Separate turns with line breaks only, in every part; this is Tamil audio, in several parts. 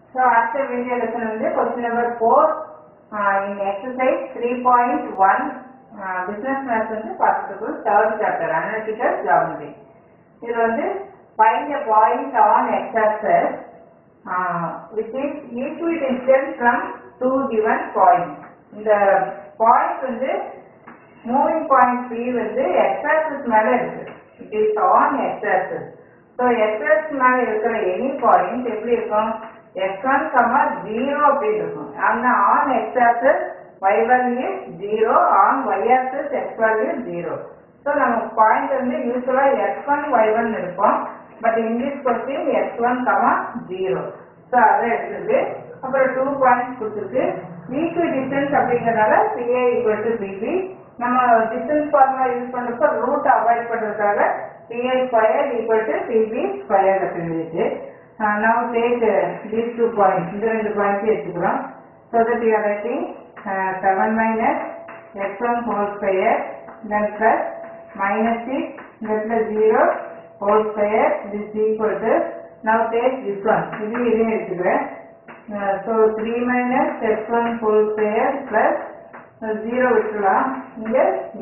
So after video lesson வந்து question number 4 in exercise 3.1 business maths வந்து பார்த்துட்டு third chapter analytical geometry. இது வந்து find a point on x-axis which is equidistant from two given points. இந்த point வந்து moving point P வந்து x-axis மேல இருக்கு. It is on x-axis. So x-axis மேல இருக்கிற any point எப்படி இருக்கும்? x1, 0 அப்படின்னு இருக்கும். ஆனா on x-axis y1 is 0, on y-axis x1 is 0. So நமக்கு பாயிண்ட் வந்து யூசுவலா x1, y1 இருக்கும். But in this question x1, 0. So அதை எடுத்துட்டு அப்புறம் 2 பாயிண்ட்ஸ் கொடுத்துருக்கு. ஈக்விடிஸ்டன்ஸ் அப்படிங்கறதால PA equal to PB. நம்ம டிஸ்டன்ஸ் ஃபார்முலா யூஸ் பண்றப்ப ரூட் அவாய்ட் பண்றதுக்காக PA squared equal to PB squared அப்படின்னு இருக்கு. Now take these 2 points. இந்த ரெண்டு பாயிண்ட்ஸ் எடுத்துக்கிறோம். So that we are writing 7 minus x1 whole square then plus minus 6 then plus 0 whole square this is equal to now take this one. இது எடுத்துக்கிறேன். So 3 minus x1 whole square plus 0 விட்டுலாம் இங்க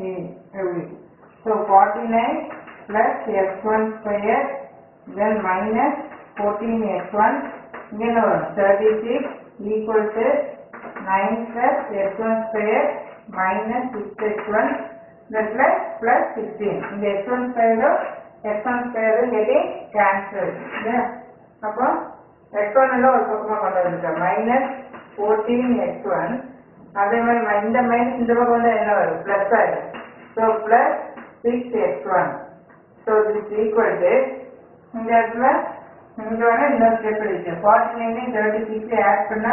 so 49 plus x1 square then minus 14x1 again 36 equal to 9 plus x1 square minus 6x1 then plus 16. In the x1 square is getting cancelled. அப்போ x1 ஒரு பக்கமா கொண்டு வந்துட்டோம் minus 14x1 அதே மாதிரி இந்த மைனஸ் இந்த பக்கம் வந்து என்ன வரும் பிளஸ் ஆயிடும். So plus 6x1 so this equal to இந்த இடத்துல இங்க வேணா இன்னொரு ஸ்டெப் இருக்கு 49 36 ஆட் பண்ணா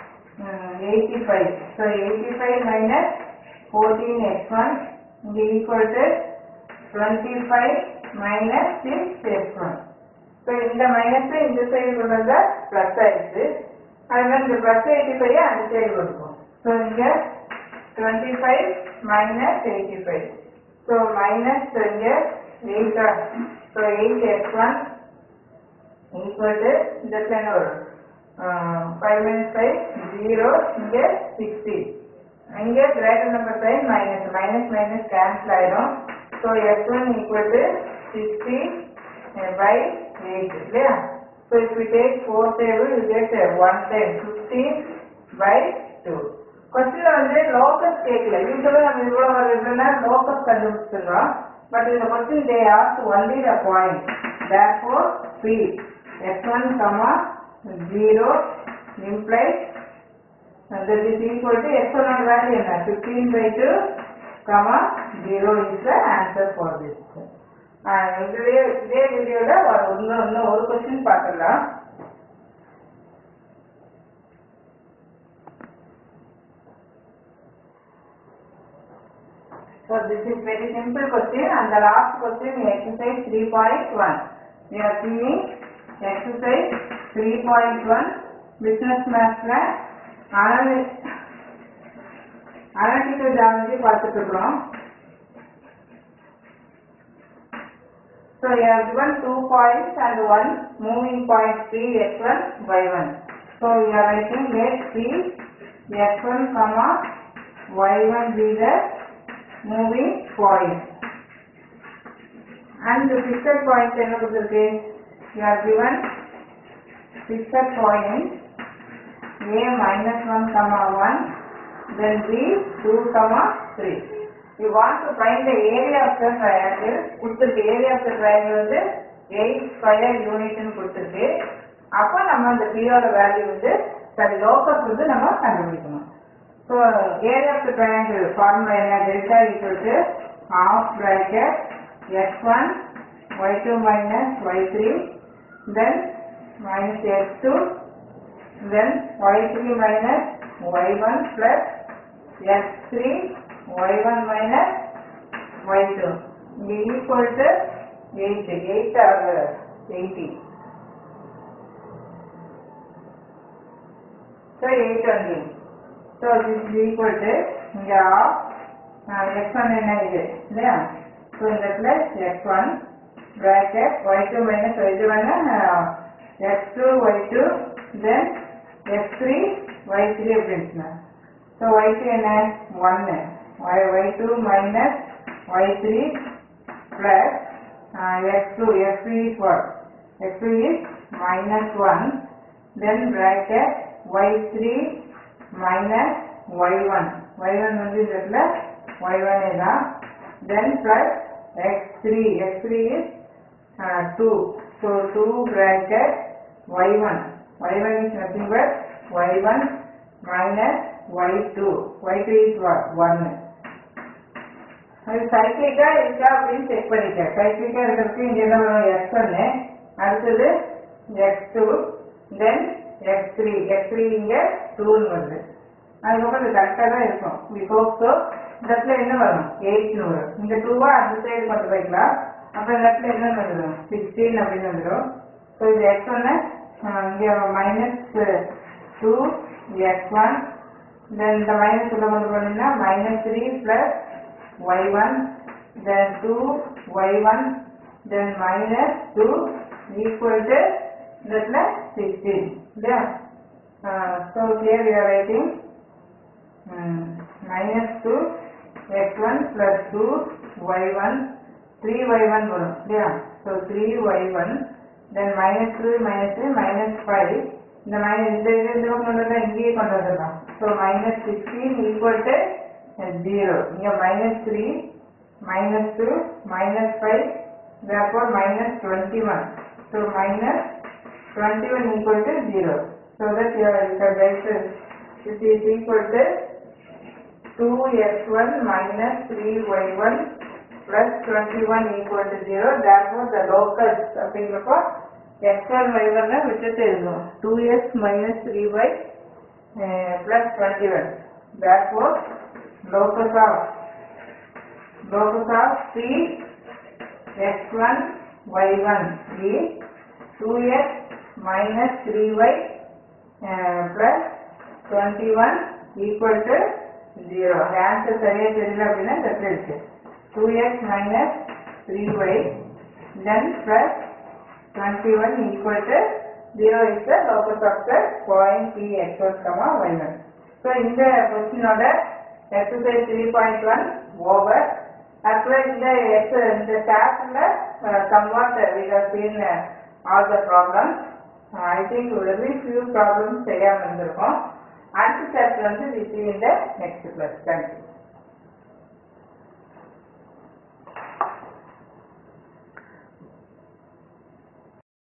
85. ஸோ 85 மைனஸ் 14x1 இங்க equal to 25 minus 6x1. So இந்த மைனஸ் இந்த சைடு கொண்டு வந்தா பிளஸ் ஆயிடுச்சு. அதனால இந்த பிளஸ் 85 அந்த சைடு கொடுக்கும். ஸோ இங்க 25 மைனஸ் 85. ஸோ மைனஸ் இங்க 8. ஸோ 8x1 equal to இந்த என்ன வரும் 5 minus 5 0 இங்க 60. இங்க greater number sign minus minus minus cancel ஆயிடும். So x1 equal to 60 by 8 இல்லையா? So if we take 4 table you get 110 50 by 2. கொஸ்டின்ல வந்து லோக்கஸ் கேட்கல. யூசுவலா நம்ம இவ்வளவு வருதுன்னா லோக்கஸ் கண்டுபிடிச்சிடலாம். பட் இந்த question they asked only the point. Therefore P x1, 0 implies that is equal to x1 on value என்ன 15 by 2, 0 is the answer for this. இதே வீடியோல இன்னும் ஒரு கொஸ்டின் பார்க்கலாம். So this is very simple question and the last question in exercise 3.1. We are seeing exercise 3.1 business maths analytical geometry பார்த்துட்டு இருக்கோம். So you have given 2 points and one moving point P x1 y1. So you are writing let P x1 y1 be the moving point and the fixed point என்ன கொடுத்திருக்கு? You are given fixed point a minus 1, 1 then b 2, 3. You want to find the area of the triangle. கொடுத்திருக்கு area of the triangle வந்து 8 square unit னு கொடுத்திருக்கு. அப்ப நம்ம அந்த p ஓட வேல்யூ வந்து சரி லோகஸ் வந்து நம்ம கண்டுபிடிக்கணும். So area of the triangle formula என்ன delta equal to half bracket x1 y2 minus y3 then minus x2 then y3 minus y1 plus x3 y1 minus y2 equal to 8 or 80. So 8 only. So this is equal to இங்க x1 என்ன இது இல்லையா? So இந்த plus x1 bracket y2 minus y1 x2 y2 then y3 எப்படி இருந்துச்சுன்னா ஸோ y3 என்ன 1 y2 minus y3 plus x2 is what x2 is minus 1 then bracket y3 minus y1 வந்து இந்த இடத்துல y1 தான் then plus x3 is 2 so 2 bracket y1 is nothing but y1 minus y2 is what 1 அது சைக்கிளிக்கா இருக்கா அப்படின்னு செக் பண்ணிட்டேன் சைக்கிளிக்கா இருக்கிறதுக்கு இங்க என்ன பண்ணுவோம் x1 அடுத்தது x2 then x3 இங்க 2 வருது அதுக்கப்புறம் இது கரெக்டாக தான் இருக்கும் we hope so இந்த இடத்துல என்ன வரும் 8 வரும் இந்த 2 அந்த சைடு கொண்டு போய்க்கலாம் அப்புறம் இந்த இடத்துல என்ன வந்துடும் 16 அப்படின்னு வந்துடும் ஸோ இது x1 இங்கே minus 2 x1 then இந்த மைனஸ் உள்ள கொண்டு போனீங்கன்னா minus 3 plus y1 then 2 y1 then minus 2 equal to இந்த இடத்துல 16 இல்லையா so here we are writing minus 2 x1 plus 2 y1 3y1 வரும் இல்லையா so 3y1 then minus 2 minus 5 இந்த மைனஸ் இந்த இது கொண்டு வந்தா இங்கேயே கொண்டு வந்துடலாம் so minus 16 equal to 0 இங்க minus 3 minus 2 minus 5 therefore minus 21 so minus 21 equal to 0 so that you can write it is equal to 2x1 minus 3y1 plus 21 equal to 0 therefore the locus அப்படிங்கிறப்போ x1 y1 விட்டுட்டு எழுதுவோம் 2x minus 3y plus 21 therefore locus of 3 x1 y1 is 2x minus 3y plus 21 equal to 0 the answer சரியா தெரியல அப்படின்னா தப்பு இருக்கு 2x minus 3y then plus 21 equal to 0 is the locus of the point P x1, y1. So in the question order exercise 3.1 over. Actually in the chapter somewhat we have seen all the problems. I think very few problems செய்யாம இருந்திருக்கோம். அடுத்த chapter வந்து we see in the next class. Thank you.